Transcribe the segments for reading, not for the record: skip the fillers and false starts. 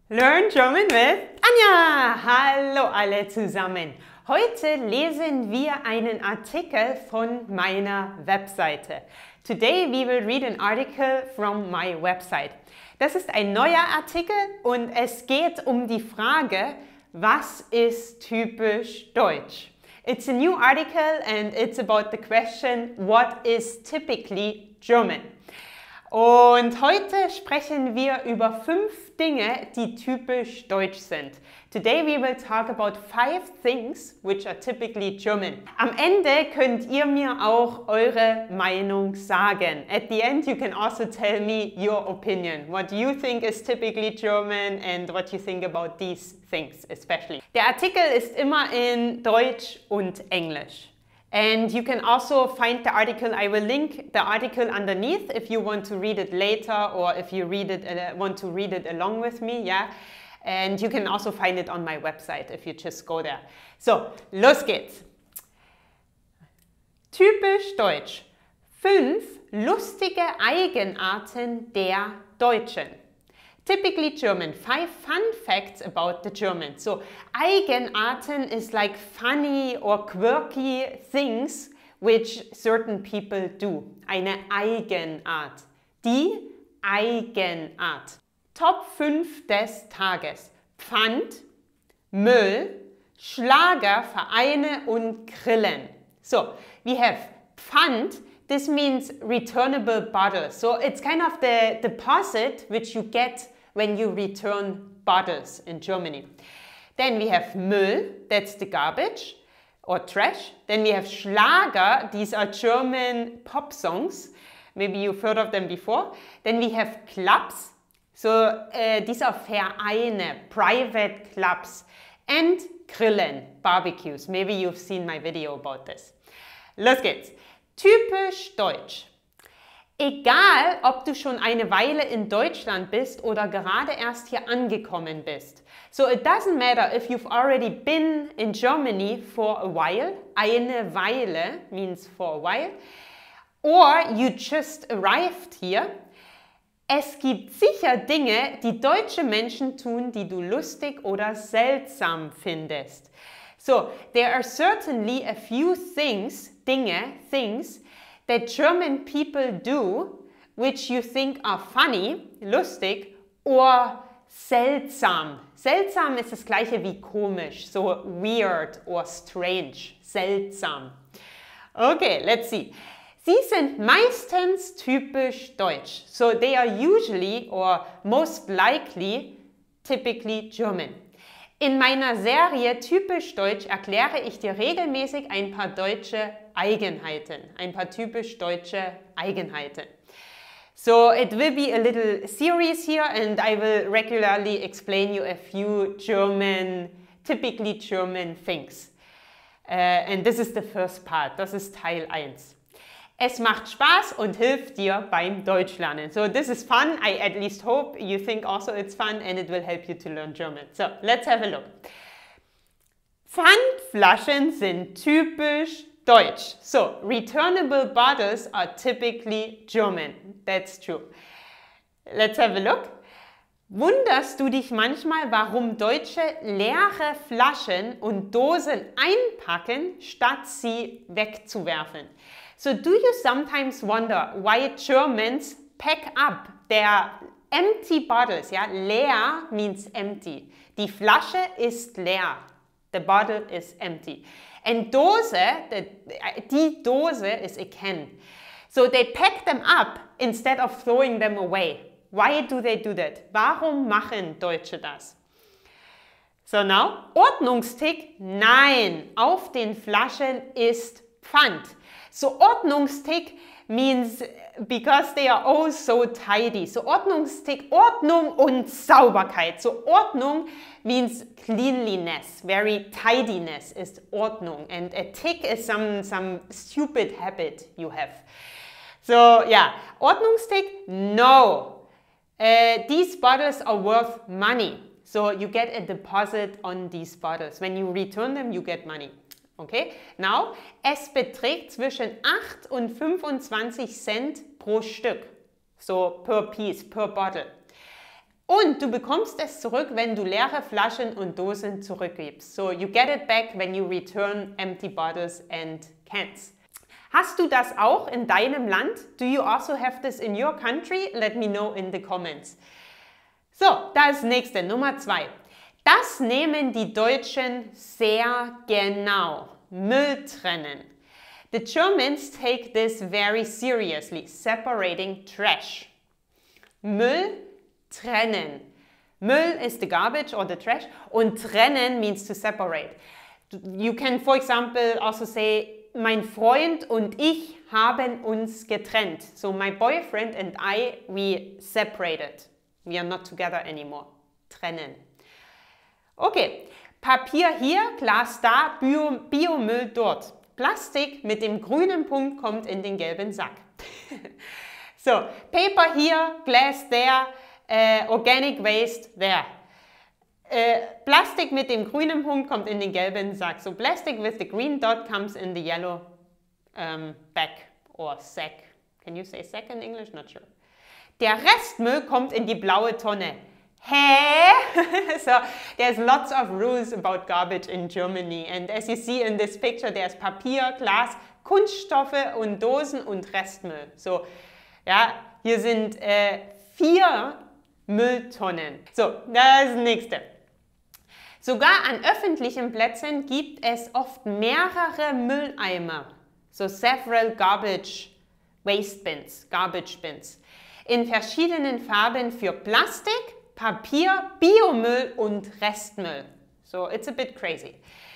Learn German with Anja! Hallo alle zusammen! Heute lesen wir einen Artikel von meiner Webseite. Today we will read an article from my website. Das ist ein neuer Artikel und es geht um die Frage, was ist typisch deutsch? It's a new article and it's about the question, what is typically German? Und heute sprechen wir über 5 Dinge, die typisch deutsch sind. Today we will talk about 5 things which are typically German. Am Ende könnt ihr mir auch eure Meinung sagen. At the end you can also tell me your opinion. What you think is typically German and what you think about these things especially. Der Artikel ist immer in Deutsch und Englisch. And you can also find the article, I will link the article underneath if you want to read it later or if you want to read it along with me, yeah? And you can also find it on my website if you just go there. So, los geht's! Typisch deutsch. 5 lustige Eigenarten der Deutschen. Typically German, 5 fun facts about the Germans. So, Eigenarten is like funny or quirky things which certain people do. Eine Eigenart. Die Eigenart. Top 5 des Tages. Pfand, Müll, Schlager, Vereine und Grillen. So, we have Pfand. This means returnable bottles. So, it's kind of the deposit which you get when you return bottles in Germany. Then we have Müll, that's the garbage or trash. Then we have Schlager, these are German pop songs. Maybe you've heard of them before. Then we have Clubs, so these are Vereine, private clubs. And Grillen, barbecues. Maybe you've seen my video about this. Los geht's. Typisch deutsch. Egal, ob du schon eine Weile in Deutschland bist oder gerade erst hier angekommen bist. So it doesn't matter if you've already been in Germany for a while, eine Weile means for a while, or you just arrived here. Es gibt sicher Dinge, die deutsche Menschen tun, die du lustig oder seltsam findest. So, there are certainly a few things, things that German people do, which you think are funny, lustig, or seltsam. Seltsam ist das gleiche wie komisch, so weird or strange, seltsam. Okay, let's see. Sie sind meistens typisch deutsch. So they are usually or most likely typically German. In meiner Serie Typisch Deutsch erkläre ich dir regelmäßig ein paar deutsche Eigenheiten, ein paar typisch deutsche Eigenheiten. So it will be a little series here and I will regularly explain you a few typically German things. And this is the first part, das ist Teil 1. Es macht Spaß und hilft dir beim Deutschlernen. So this is fun. I at least hope you think also it's fun and it will help you to learn German. So let's have a look. Pfandflaschen sind typisch deutsch. So returnable bottles are typically German. That's true. Let's have a look. Wunderst du dich manchmal, warum Deutsche leere Flaschen und Dosen einpacken, statt sie wegzuwerfen? So do you sometimes wonder why Germans pack up their empty bottles? Ja, leer means empty. Die Flasche ist leer. The bottle is empty. And Dose, die Dose is a can. So they pack them up instead of throwing them away. Why do they do that? Warum machen Deutsche das? So now, Ordnungstick, nein, auf den Flaschen ist Pfand. So Ordnungstick means because they are all so tidy. So Ordnungstick, Ordnung und Sauberkeit. So Ordnung means cleanliness, very tidiness is Ordnung. And a tick is some stupid habit you have. So yeah, Ordnungstick, no. These bottles are worth money. So you get a deposit on these bottles. When you return them, you get money. Okay, now, es beträgt zwischen 8 und 25 Cent pro Stück. So per piece, per bottle. Und du bekommst es zurück, wenn du leere Flaschen und Dosen zurückgibst. So you get it back when you return empty bottles and cans. Hast du das auch in deinem Land? Do you also have this in your country? Let me know in the comments. So, das nächste, Nummer 2. Das nehmen die Deutschen sehr genau. Müll trennen. The Germans take this very seriously, separating trash. Müll trennen. Müll is the garbage or the trash und trennen means to separate. You can, for example, also say, mein Freund und ich haben uns getrennt. So my boyfriend and I, we separated. We are not together anymore. Trennen. Okay, Papier hier, Glas da, Biomüll dort. Plastik mit dem grünen Punkt kommt in den gelben Sack. So, Paper here, Glass there, Organic Waste there. Plastik mit dem grünen Punkt kommt in den gelben Sack. So plastic with the green dot comes in the yellow bag or sack. Can you say sack in English? Not sure. Der Restmüll kommt in die blaue Tonne. Hä? So there's lots of rules about garbage in Germany. And as you see in this picture, there's Papier, Glas, Kunststoffe und Dosen und Restmüll. So, ja, hier sind 4 Mülltonnen. So, das nächste. Sogar an öffentlichen Plätzen gibt es oft mehrere Mülleimer. So several garbage bins. In verschiedenen Farben für Plastik, Papier, Biomüll und Restmüll. So, it's a bit crazy.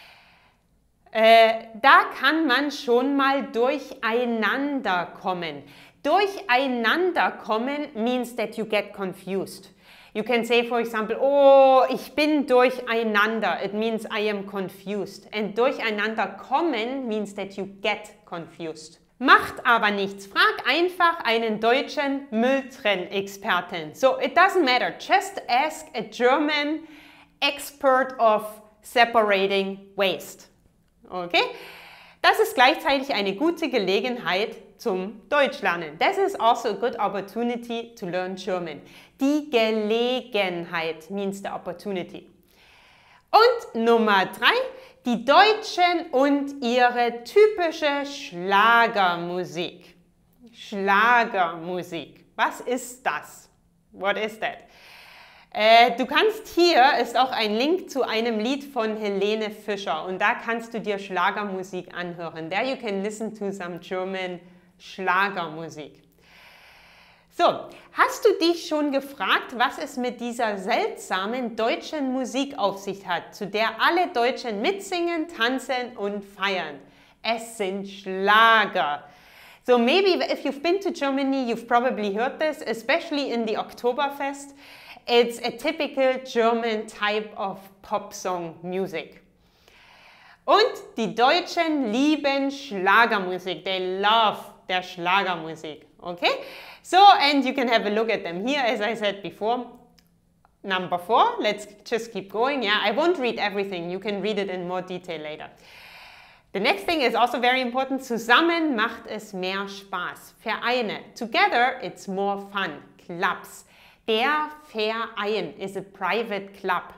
Da kann man schon mal durcheinander kommen. Durcheinander kommen means that you get confused. You can say, for example, oh, ich bin durcheinander. It means I am confused. And durcheinander kommen means that you get confused. Macht aber nichts. Frag einfach einen deutschen Mülltrennexperten. So, it doesn't matter. Just ask a German expert of separating waste. Okay? Das ist gleichzeitig eine gute Gelegenheit zum Deutschlernen. This is also a good opportunity to learn German. Die Gelegenheit means the opportunity. Und Nummer 3, die Deutschen und ihre typische Schlagermusik. Schlagermusik. Was ist das? What is that? Du kannst hier, ist auch ein Link zu einem Lied von Helene Fischer und da kannst du dir Schlagermusik anhören. There you can listen to some German Schlagermusik. So, hast du dich schon gefragt, was es mit dieser seltsamen deutschen Musik auf sich hat, zu der alle Deutschen mitsingen, tanzen und feiern? Es sind Schlager. So maybe if you've been to Germany, you've probably heard this, especially in the Oktoberfest. It's a typical German type of pop song music. Und die Deutschen lieben Schlagermusik. They love their Schlagermusik. Okay? So, and you can have a look at them here, as I said before. Number 4, let's just keep going. Yeah, I won't read everything. You can read it in more detail later. The next thing is also very important. Zusammen macht es mehr Spaß. Vereine. Together, it's more fun. Clubs. Der Verein is a private club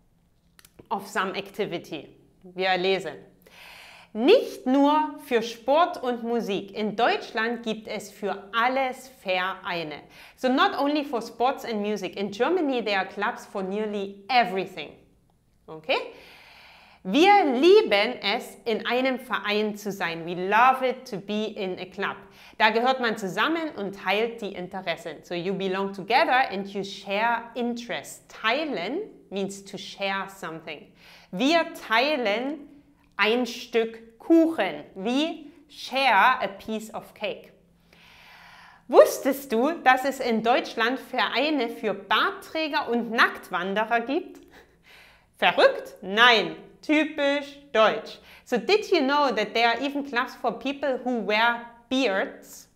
of some activity. Wir lesen. Nicht nur für Sport und Musik. In Deutschland gibt es für alles Vereine. So not only for sports and music. In Germany there are clubs for nearly everything. Okay? Wir lieben es, in einem Verein zu sein. We love it to be in a club. Da gehört man zusammen und teilt die Interessen. So you belong together and you share interests. Teilen means to share something. Wir teilen ein Stück Kuchen. We share a piece of cake. Wusstest du, dass es in Deutschland Vereine für Bartträger und Nacktwanderer gibt? Verrückt? Nein. Typisch deutsch. So did you know that there are even clubs for people who wear beards?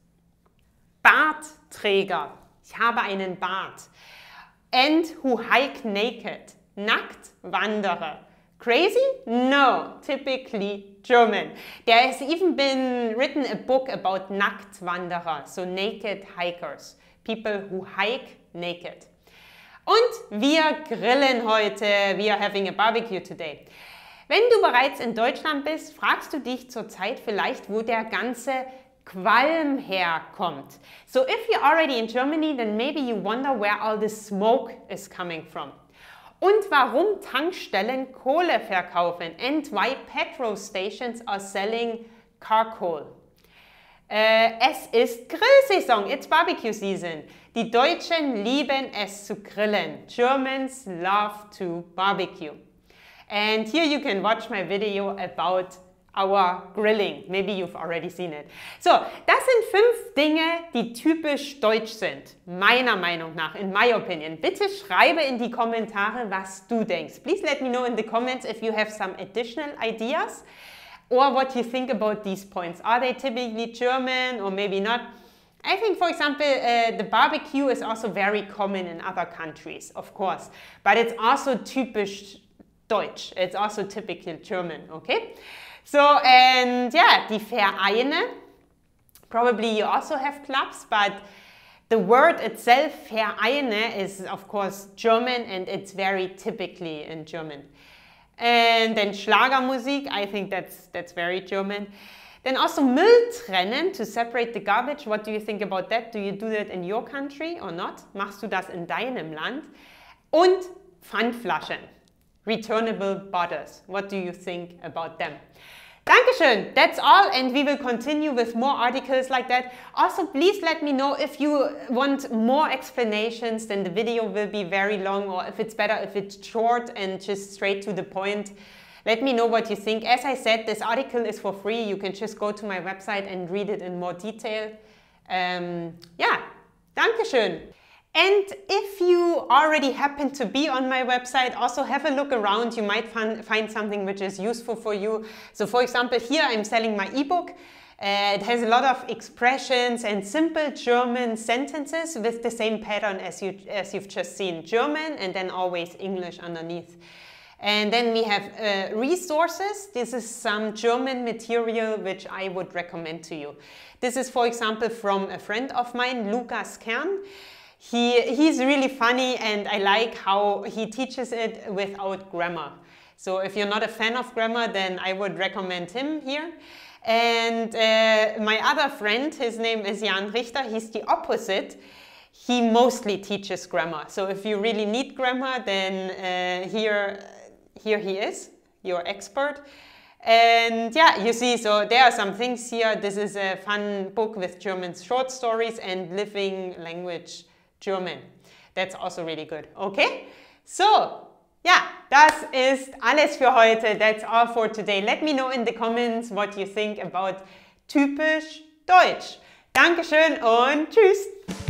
Bartträger. Ich habe einen Bart. And who hike naked. Nacktwanderer. Crazy? No. Typically German. There has even been written a book about Nacktwanderer. So naked hikers. People who hike naked. Und wir grillen heute. We are having a barbecue today. Wenn du bereits in Deutschland bist, fragst du dich zurzeit vielleicht, wo der ganze Qualm herkommt. So if you're already in Germany, then maybe you wonder where all the smoke is coming from. Und warum Tankstellen Kohle verkaufen and why petrol stations are selling charcoal. Es ist Grillsaison, it's barbecue season. Die Deutschen lieben es zu grillen. Germans love to barbecue. And here you can watch my video about our grilling. Maybe you've already seen it. So, das sind 5 Dinge, die typisch deutsch sind. Meiner Meinung nach, in my opinion. Bitte schreibe in die Kommentare, was du denkst. Please let me know in the comments if you have some additional ideas or what you think about these points. Are they typically German or maybe not? I think, for example, the barbecue is also very common in other countries, of course. But it's also typisch Deutsch. It's also typical German, okay? So, and yeah, die Vereine, probably you also have clubs, but the word itself, Vereine, is of course German and it's very typically in German. And then Schlagermusik, I think that's very German. Then also Müll trennen, to separate the garbage. What do you think about that? Do you do that in your country or not? Machst du das in deinem Land? Und Pfandflaschen, returnable bottles. What do you think about them? Dankeschön, that's all, and we will continue with more articles like that. Also, please let me know if you want more explanations, then the video will be very long, or if it's better if it's short and just straight to the point. Let me know what you think. As I said, this article is for free. You can just go to my website and read it in more detail. Yeah, Dankeschön. And if you already happen to be on my website, also have a look around. You might find something which is useful for you. So for example, here I'm selling my ebook. It has a lot of expressions and simple German sentences with the same pattern as you've just seen. German and then always English underneath. And then we have resources. This is some German material which I would recommend to you. This is, for example, from a friend of mine, Lukas Kern. He's really funny and I like how he teaches it without grammar. So if you're not a fan of grammar, then I would recommend him here. And my other friend, his name is Jan Richter, he's the opposite. He mostly teaches grammar. So if you really need grammar, then here he is, your expert. And yeah, you see, so there are some things here. This is a fun book with German short stories and living language German. That's also really good. Okay? So, ja, das ist alles für heute. That's all for today. Let me know in the comments what you think about typisch Deutsch. Dankeschön und tschüss!